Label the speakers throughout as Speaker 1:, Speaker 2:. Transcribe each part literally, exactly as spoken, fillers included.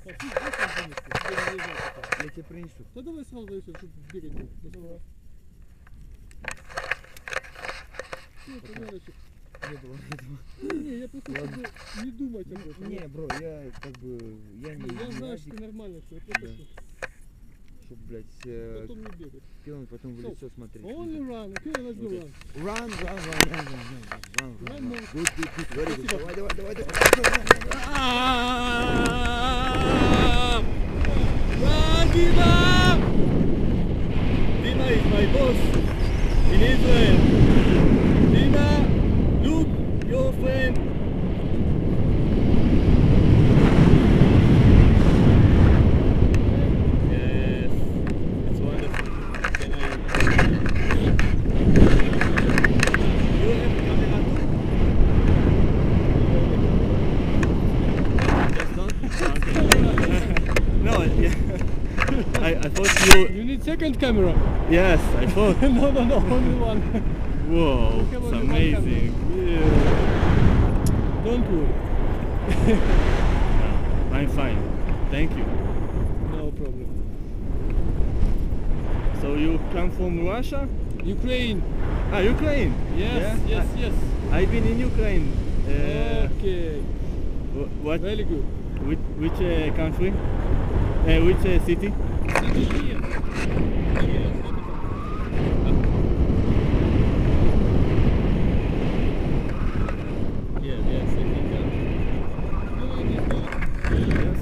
Speaker 1: Я тебе принесу.
Speaker 2: Да давай сразу, если чтобы бегать. Давай. Ну, подарочек.
Speaker 1: Не было этого.
Speaker 2: Не, не, я просто чтобы не думать об этом.
Speaker 1: Не, бро, я как бы, я не...
Speaker 2: Я
Speaker 1: не
Speaker 2: знаю, что
Speaker 1: адик,
Speaker 2: ты нормально все. Это
Speaker 1: Да.
Speaker 2: что
Speaker 1: чтоб, блядь, э,
Speaker 2: потом не бегать.
Speaker 1: пилон потом в
Speaker 2: So,
Speaker 1: лицо смотреть.
Speaker 2: Only run. Okay, let's go run.
Speaker 1: Run, run, run, run, run, run, run, run,
Speaker 2: Run
Speaker 1: run.
Speaker 2: more.
Speaker 1: Good, good, good, very good.
Speaker 2: Спасибо.
Speaker 1: Давай, давай, давай, давай.
Speaker 3: Run, Dima! Dima is my boss in Israel. Dima, look, your friend. Yes, it's wonderful. Can I? You have camera too? Just don't. Okay. No, yeah. I, I thought you.
Speaker 2: You need second camera.
Speaker 3: Yes, I thought.
Speaker 2: No, no, no, only one.
Speaker 3: Whoa,
Speaker 2: You have
Speaker 3: it's
Speaker 2: only one
Speaker 3: amazing. Yeah.
Speaker 2: Don't worry.
Speaker 3: I'm fine. Thank you.
Speaker 2: No problem.
Speaker 3: So you come from Russia?
Speaker 2: Ukraine.
Speaker 3: Ah, Ukraine.
Speaker 2: Yes,
Speaker 3: Yeah?
Speaker 2: yes, yes.
Speaker 3: I, I've been in Ukraine. Uh,
Speaker 2: Okay.
Speaker 3: wh- what?
Speaker 2: Very good.
Speaker 3: Which, which uh, country? Uh, which uh, city?
Speaker 2: City here.
Speaker 3: Yes, yes, I think that. Yes.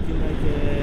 Speaker 3: looking like a